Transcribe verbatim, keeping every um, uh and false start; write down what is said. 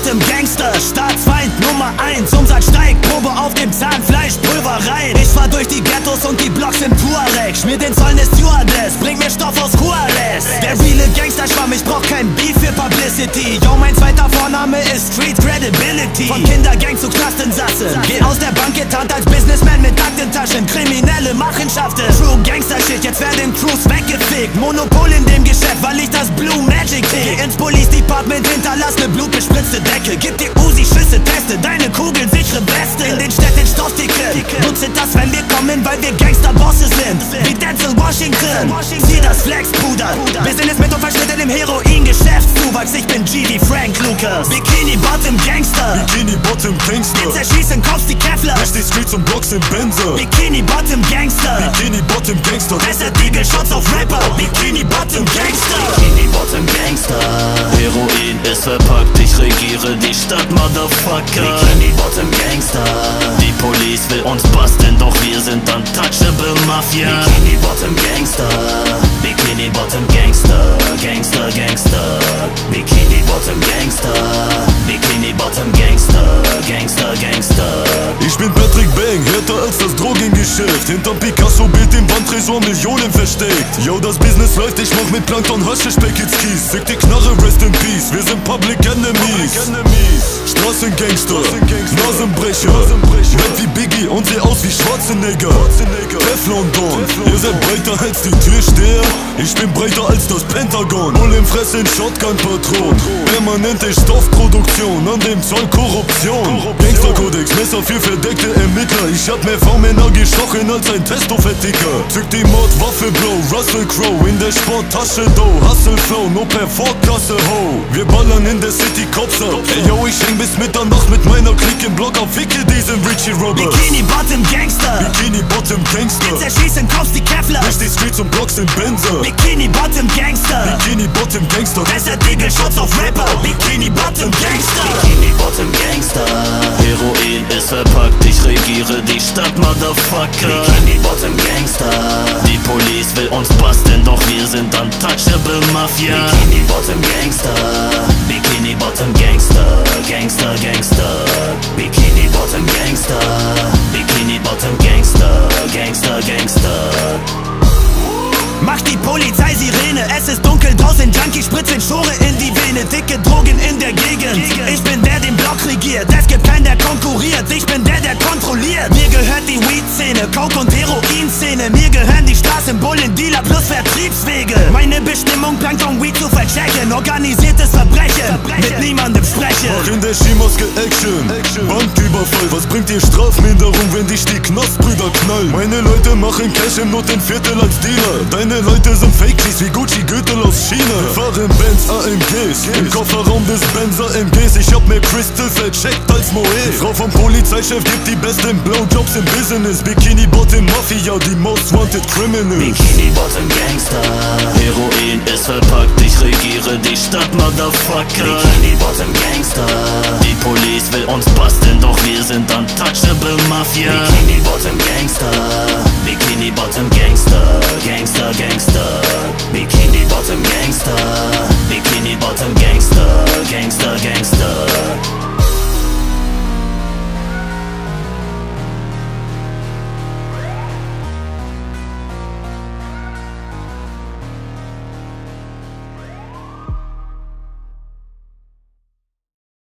Bottom Gangster, Staatsfeind Nummer eins. Umsatz steigt, Probe auf dem Zahnfleisch, Pulver rein. Ich fahr durch die Ghettos und die Blocks im Tuareg. Schmier den Zoll ne Stewardess, bring mir Stoff aus Juarez. Der reale Gangster-Schwamm, ich brauch kein Beef für Publicity. Yo, mein zweiter Vorname ist Street Credibility. Von Kindergang zu Knastinsassen, geh aus der Bank getarnt als Businessman mit Aktentaschen. Kriminelle Machenschaften, True Gangster-Shit, jetzt werden Crews weggefegt. Monopol in dem Geschäft, weil ich das Blue Magic krieg. Geh ins Police Department, hinterlass ne blutbespritzte Decke. Gib dir Uzi, Schüsse, teste deine Kugeln, sichere Weste. In den Städten Stoffticken, nutze das, wenn wir kommen, weil wir Gangster-Bosses sind. Wie Denzel Washington, sieh das Flex, Bruder. Business mit und verschnitten im Heroin-Geschäftszuwachs. Ich bin G wie Frank Lucas. Bikini Bottom Gangster, Bikini Bottom Gangster. Jetzt erschießen, kaufst die Kevlar. Durch die Streets und Blocks in Benzer. Bikini Bottom Gangster, Bikini Bottom Gangster. besser Diegel, Shots auf Rapper. Bikini Bottom Gangster, Bikini Bottom Gangster. Heroin ist verpackt, ich regiere die Stadt, Motherfucker. Bikini Bottom Gangster. Die Police will uns basteln, doch wir sind untouchable Mafia. Bikini Bottom Gangster. Bikini Bottom Gangster. Gangster, Gangster. Bikini Bottom Gangster. Bikini Bottom Gangster. Gangster, Gangster. Ich bin Patrick Bang, härter als das Drogengeschäft. Hinterm Picasso-Bild im Wandtresor Millionen versteckt. Yo, das Business läuft, ich mach mit Plankton Haschisch Kies. Fick die Knarre, rest in peace. Wir sind Public Enemies. Straßengangster, Nasenbrecher. Rap wie Biggie und seh aus wie Schwarzenegger. Teflon Don, ihr seid breiter als die Türsteher. Ich bin breiter als das Pentagon. Hol im Fress in Shotgun-Patron. Permanente Stoffproduktion, an dem Zoll Korruption. Gangsterkodex, Messer für verdeckte Ermittler. Ich hab mehr V-Männer gestochen als ein Testo-Verticker. Zück die Mordwaffe, Blow, Russell Crowe. In der Sporttasche, Dough, Hustle Flow, no per Ford-Klasse, ho. Wir ballern in der City Cops ab. Ey yo, ich häng bis Mitternacht mit meiner Clique im Block ab. Ficke diesen Richie Roberts. Bikini Bottom Gangster, Bikini Bottom Gangster. jetzt erschießen, kaufst die Kevlar. Durch die Streets und Blocks in Benzer. Bikini Bottom Gangster, Bikini Bottom Gangster. besser Diegel, Shots auf Rapper. Bikini Bottom Gangster, Bikini Bottom Gangster. Heroin ist verpackt, ich regiere die Stadt, Motherfucker. Bikini Bottom Gangster. Die Police will uns basteln, doch wir sind untouchable Mafia. Bikini Bottom Gangster. Bikini Bottom Gangster. Gangster, Gangster. Bikini Bottom Gangster. Bikini Bottom Gangster. Gangster, Gangster. Mach die Polizei-Sirene, es ist dunkel draußen, Junkie spritzen Schore in die Vene, dicke Drogen in der Gegend. Ich bin der, den Block regiert, es gibt keinen, der konkurriert, ich bin der, der kontrolliert. Mir gehört die Weed-Szene, Coke- und Heroin-Szene, mir gehören die Straßenbullen, Dealer plus Vertriebswege. Meine Bestimmung, Plankton Weed zu verchecken, organisiertes Verbrechen, mit niemandem sprechen. Mach in der Skimaske Action, Banküberfall. Was bringt dir Strafminderung, wenn dich die Knastbrüder knallen? Meine Leute machen Cash im Notenviertel als Dealer. Deine Leute sind Fakies wie Gucci Gürtel aus China. Wir fahren Benz A M Gs, im Kofferraum des Benzer M Gs. Ich hab mehr Crystal vercheckt als Moe. Die Frau vom Polizeichef gibt die besten Blowjobs im Business. Bikini Bottom Mafia, die most wanted criminals. Bikini Bottom Gangster. Heroin ist verpackt, ich regiere die Stadt, Motherfucker. Bikini Bottom Gangster. Die Police will uns basteln, doch wir sind untouchable Mafia. Bikini Bottom Gangster. Bikini Bottom Gangster. Gangster, Gangster. Bikini Bottom Gangster. Bikini Bottom Gangster. Gangster, Gangster.